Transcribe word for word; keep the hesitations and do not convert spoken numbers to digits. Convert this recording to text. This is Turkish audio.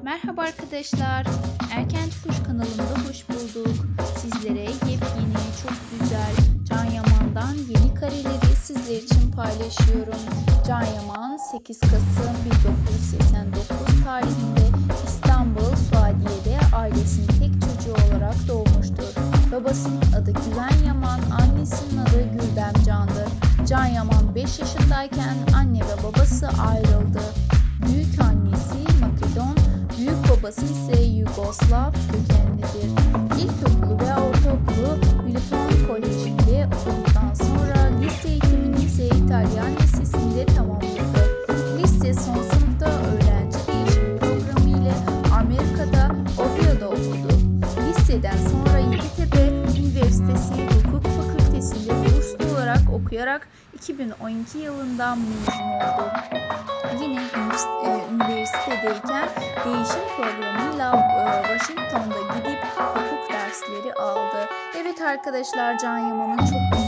Merhaba arkadaşlar, Erkenci Kuş kanalımda hoş bulduk. Sizlere yepyeni, çok güzel Can Yaman'dan yeni kareleri sizler için paylaşıyorum. Can Yaman sekiz Kasım bin dokuz yüz seksen dokuz tarihinde İstanbul Suadiye'de ailesinin tek çocuğu olarak doğmuştur. Babasının adı Güven Yaman, annesinin adı Güldem Can'dır. Can Yaman beş yaşındayken anne ve babası ayrıldı. Büyük annesi Makedon, büyük babası ise Yugoslav kökenlidir. İlkokulu ve ortaokulu Milton Koleji'nde okuduktan sonra lise eğitimini ise İtalyan Lisesi'nde tamamladı. Lise son sınıfta öğrenci değişim programı ile Amerika'da Ohio'da okudu. Liseden sonra Yeditepe Üniversitesi Hukuk Fakültesi'nde burslu olarak okuyarak iki bin on iki yılında mezun oldu. Yine üniversitedeyken değişim programıyla Washington'da gidip hukuk dersleri aldı. Evet arkadaşlar, Can Yaman'ın çok